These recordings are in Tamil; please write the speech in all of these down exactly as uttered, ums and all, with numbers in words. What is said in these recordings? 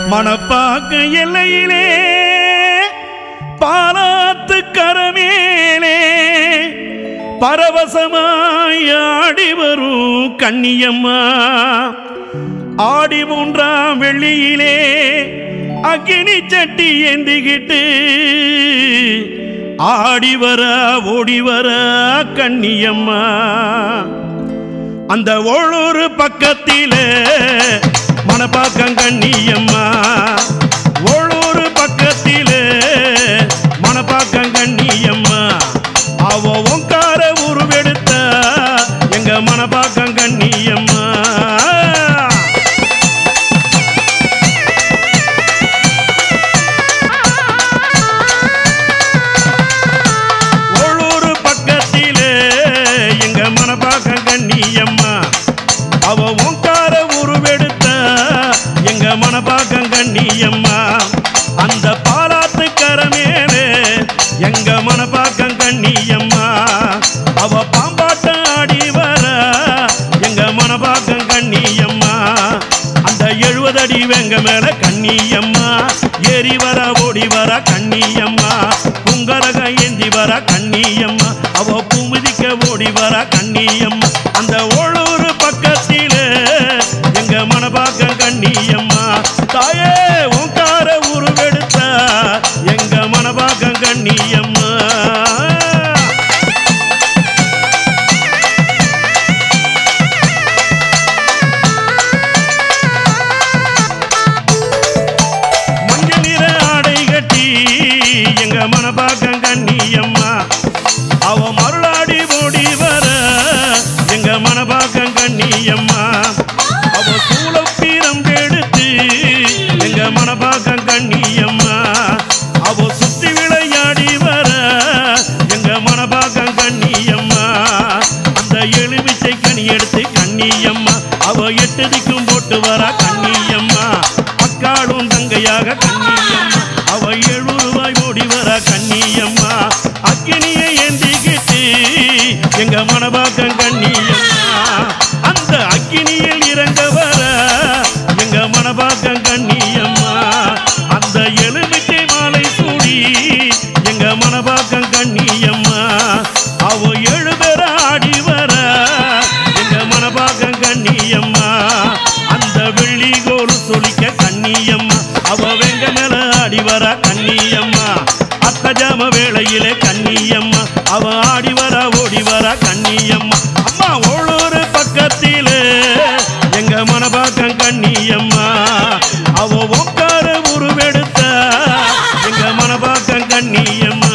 மணப்பாக்க எல்லையிலே பாலாத்து கரமேலே பரவசமாய் ஆடி வரும் கன்னியம்மா ஆடி மூன்றாம் வெள்ளியிலே அக்கினி சட்டி ஏந்திக்கிட்டு ஆடி வர ஓடி வர கன்னியம்மா அந்த ஓளூர் பக்கத்திலே மணப்பாக்கம் கன்னியம்மா ஓளூர் பக்கத்திலே மணப்பாக்கம் கன்னியம்மா அவ ஓங்கார உருவெடுத்த எங்க மணப்பாக்கம் கன்னியம்மா ஓளூர் பக்கத்திலே எங்க மணப்பாக்கம் கன்னியம்மா அவ ஓங்கார உருவெடுத்த எங்க மணப்பாக்கம் கன்னியம்மா அந்த பாலாத்து கரமேலே எங்க மணப்பாக்கம் கன்னியம்மா அவ பாம்பாட்டம் ஆடி வர எங்க மணப்பாக்கம் கன்னியம்மா அந்த எழுபது அடி வெங்க மேல கன்னியம்மா ஏறி வர ஓடி வர கன்னியம்மா புங்கரக ஏந்தி வர கன்னியம்மா அவ பூமிதிக்க ஓடி வர கன்னியம்மா அந்த ஓளூர் பக்கத்திலே எங்க மணப்பாக்கம் கன்னியம்மா தாயே ஓங்கார உருவெடுத்த எங்க மணப்பாக்கம் கன்னியம்மா மஞ்சள் நிற ஆடை கட்டி எங்க மணப்பாக்கம் கன்னியம்மா அவ மருளாடி ஓடி வர எங்க மணப்பாக்கம் கன்னியம்மா அவ சூளப்பீரம் எடுத்து எங்க மணப்பாக்கம் கன்னியம்மா அவ சுத்தி விளையாடி வர எங்க மணப்பாக்கம் கன்னியம்மா அந்த எலுமிச்சை கனி எடுத்து கன்னியம்மா அவ எட்டு திக்கும் போட்டு வர கன்னியம்மா அக்காடும் தங்கையாக கன்னியம்மா அவ எழுபது ரூபாய் ஓடி வர கன்னியம்மா அக்கினியை ஏந்திக்கிட்டு எங்க மணப்பாக்கம் கன்னியம்மா அந்த அக்கினியில் இறங்க வர எங்க மணப்பாக்கம் கன்னியம்மா அந்த எலுமிச்சை மாலை சூடி எங்க மணப்பாக்கம் கன்னியம்மா அவ ஏழு பேர ஆடி வர எங்க மணப்பாக்கம் கன்னியம்மா அந்த வெள்ளி கோல் சொலிக்க கன்னியம்மா அவ வெங்க மேல ஆடி வர கன்னியம்மா அத்தஜாம வேளையிலே கன்னியம்மா அவ ஆடி வர ஓடி வர கன்னியம்மா அம்மா ஓளூர் பக்கத்திலே எங்க மணப்பாக்கம் கன்னியம்மா அவ ஓங்கார உருவெடுத்த எங்க மணப்பாக்கம் கன்னியம்மா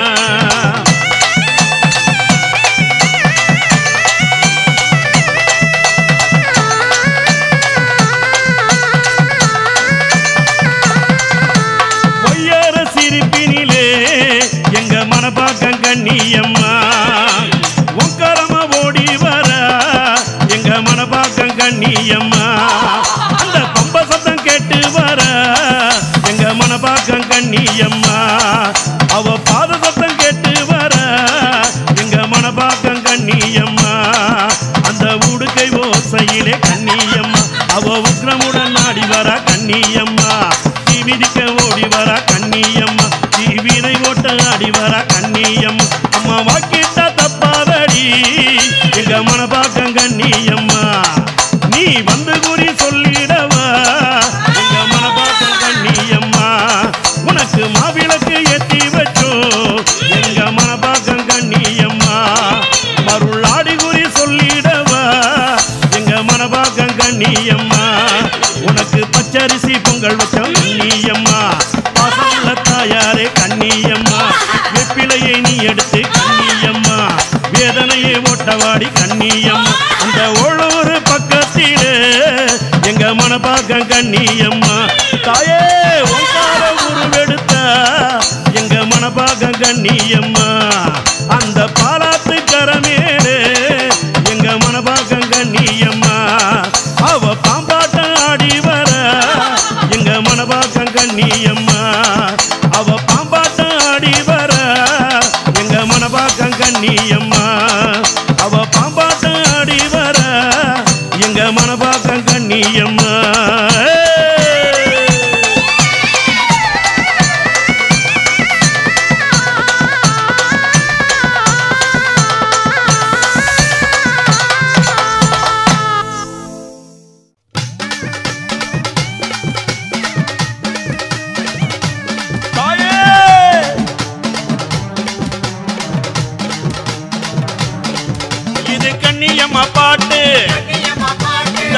ஒய்யார சிரிப்பினிலே எங்க மணப்பாக்கம் கன்னியம்மா ஓங்காரமா ஓடி வர எங்க மணப்பாக்கம் கன்னியம்மா அந்த பம்ப சத்தம் கேட்டு வர எங்க மணப்பாக்கம் கன்னியம்மா அவ பாத சத்தம் கேட்டு வர எங்க மணப்பாக்கம் கன்னியம்மா அந்த உடுக்கை ஓசையிலே கன்னியம்மா அவ உக்ரமுடன் ஆடி வர கன்னியம்மா தீவிதிக்க ஓடி வர கன்னியம்மா தீவினை ஓட்ட ஆடி வர கன்னியம்மா அம்மா வாக்கிட்ட தப்பாதடி எங்க மணப்பாக்கம் கன்னியம்மா நீ வந்து குறி சொல்லிடவா எங்க மணப்பாக்கம் கன்னியம்மா உனக்கு மாவிளக்கு ஏத்தி வச்சோ எங்க மணப்பாக்கம் கன்னியம்மா மருளாடி குறி சொல்லிடவா எங்க மணப்பாக்கம் கன்னியம்மா உனக்கு பச்சரிசி பொங்கல் வச்ச கன்னியம்மா பாசமுள்ள தாயாரே கன்னியம்மா வெப்பிலையை நீ எடுத்து கன்னியம்மா வேதனையை ஓட்டவாடி கன்னியம்மா அந்த ஓளூர் பக்கத்திலே எங்க மணப்பாக்கம் கன்னியம்மா தாயே ஓங்கார உருவெடுத்த எங்க மணப்பாக்கம் கன்னியம்மா அந்த பாலாத்து கரமேலே எங்க மணப்பாக்கம் கன்னியம்மா அவ பாம்பாட்டம் ஆடி வர எங்க மணப்பாக்கம் கன்னியம்மா அவ பாம்பாட்டம் ஆடி வர எங்க மணப்பாக்கம் கன்னியம்மா அவ பாம்பாட்டம் ஆடி வர எங்க மணப்பாக்கம் கன்னியம்மா.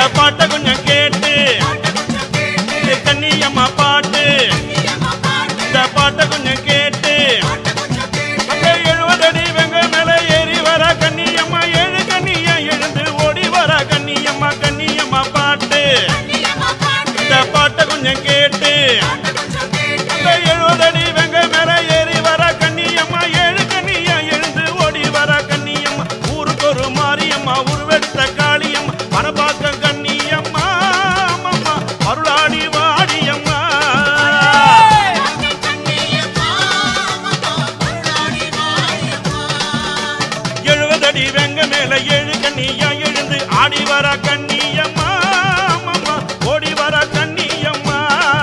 இந்த பாட்டை கொஞ்சம் கேட்டு கண்ணியம்மா பாட்டு இந்த பாட்டை கொஞ்சம் கேட்டு அந்த எழுபது அடி வெங்க மேல ஏறி வர கண்ணியம்மா ஏழு கண்ணியா எழுந்து ஓடி வர கண்ணியம்மா கண்ணியம்மா பாட்டு இந்த பாட்டை கொஞ்சம் கேட்டு அந்த எழுபது அடி வெங்க மேல ஏறி வர கண்ணியம்மா ஏழு கண்ணியா எழுந்து ஓடி வர கண்ணியம்மா ஊருக்கு ஒரு மாரியம்மா உருவெடுத்த காளியம்மா மனப்பாக்கம் கண்ணியம்மா அம்மம்மா அருளாடி வாடியம்மா எழுபது அடி வெங்க மேல ஏழு கண்ணியா எழுந்து ஆடி வர கண்ணியம்மா அம்மம்மா ஓடி வர கண்ணியம்மா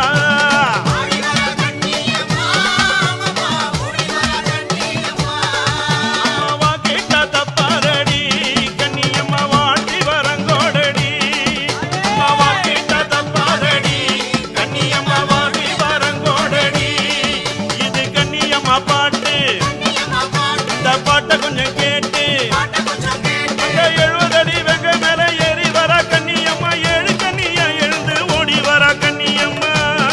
அம்மாவா கேட்டா தப்பாரடி கண்ணியம்மா வாட்டி வரங்கோடடி அம்மாவா கேட்டா தப்பாரடி கண்ணியம்மா வாட்டி வரங்கோடடி இது கண்ணியம்மா பாட்டு இந்த பாட்டை கொஞ்சம் கேட்டு அந்த எழுபது அடி வெங்க மேல ஏறி வர கண்ணியம்மா ஏழு கண்ணியா எழுந்து ஓடி வர கண்ணியம்மா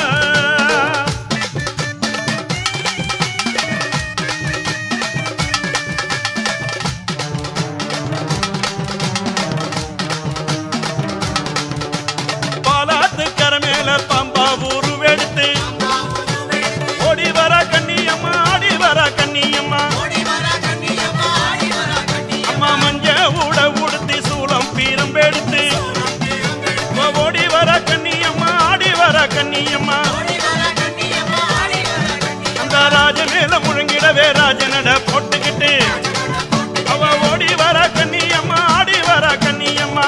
பாலாத்து கரை மேல பம்பா உருவெடுத்து ஓடி வர கண்ணியம்மா ஆடி வர கண்ணியம்மா அம்மா மஞ்ச ஊட உடுத்தி சூளம் பீரம் எடுத்து ஓடி வர கண்ணியம்மா ஆடி வர கண்ணியம்மா அந்த ராஜ மேல முழங்கிடவே ராஜனட போட்டுக்கிட்டு அவ ஓடி வர கண்ணியம்மா ஆடி வர கண்ணியம்மா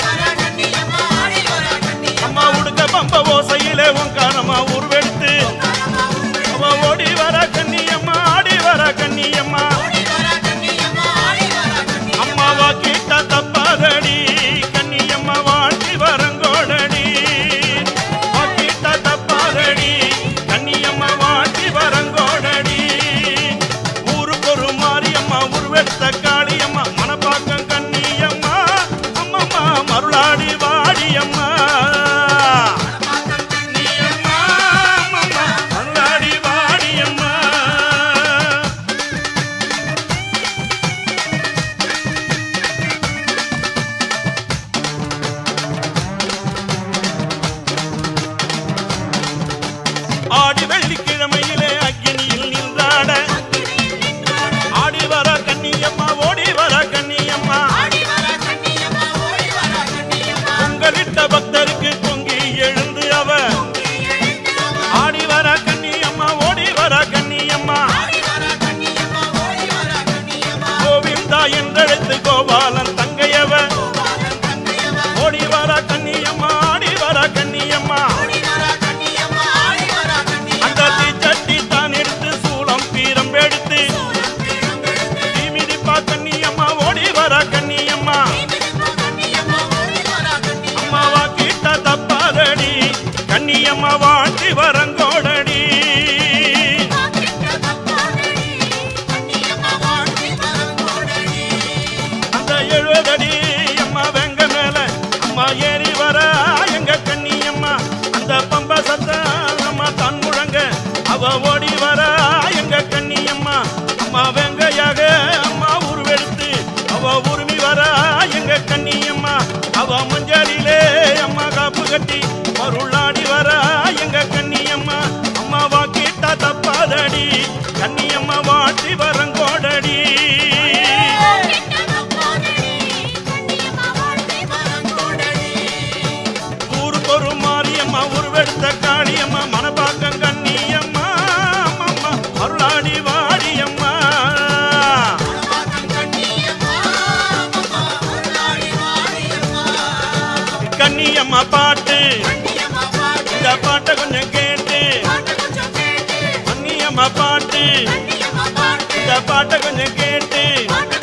அம்மா உடுக்க பம்ப ஓசையில உங்காரமா உருவெடுத்து அவ ஓடி வர கண்ணியம்மா ஆடி வர கண்ணியம்மா அம்மாவா கேட்டா தப்பாதடி கண்ணியம்மா வாழ்த்தி வரங்கோடடி கேட்டா தப்பாதடி கண்ணியம்மா வாழ்த்தி வரங்கோடடி ஊருக்கு ஒரு மாரியம்மா உருவெடுத்த காளியம்மா மனப்பாக்கம் கண்ணியம்மா அம்மம்மா மருளாடி வாடியம்மா கண்ணியம்மா அம்மம்மா மருளாடி வாடியம்மா ஆடி வெள்ளிக்கிழமையிலே அக்கினியில் நின்றாட ஆடி வர கண்ணியம்மா ஓடி வர கண்ணியம்மா உங்களிட்ட பக்தருக்கு பொங்கி எழுந்து அவ ஆடி வர கண்ணியம்மா ஓடி வர கண்ணியம்மா கோவிந்தா என்றெழுத்து கோபாலன் தங்கையவ ஓடி வர கண்ணியம்மா ஆடி வர கண்ணியம்மா அந்த தீச்சட்டி தான் எடுத்து சூளம் பீரம் எடுத்து தீமிதிப்பா கண்ணியம்மா ஓடி வர கண்ணியம்மா அம்மாவா கிட்ட தப்பாதடி கண்ணியம்மா வாட்டி வரங்கோடடி அந்த எழுபது அடி அம்மா வெங்க மேல அம்மா ஏறி வர எங்க கண்ணியம்மா அந்த பம்ப சத்த அம்மா தான் முழங்க அவ ஓடி வர எங்க கண்ணியம்மா அம்மா வெங்கையாக அம்மா உருவெடுத்து அவ உருமி வர எங்க கண்ணியம்மா அவ மஞ்சளிலே அம்மா காப்பு கட்டி மருளாடி வர எங்க கண்ணியம்மா அம்மாவா கேட்டா தப்பாதடி கண்ணியம்மா வாட்டி வரங்கோடடி ஊருக்கு ஒரு மாரியம்மா உருவெடுத்த காளியம்மா மனப்பாக்கம் கண்ணியம்மா அம்மம்மா அருளாடி வாடியம்மா கண்ணியம்மா பாட்டு இந்த பாட்டை கொஞ்சம் கேட்டு கண்ணியம்மா பாட்டு இந்த பாட்டை கொஞ்சம் கேட்டு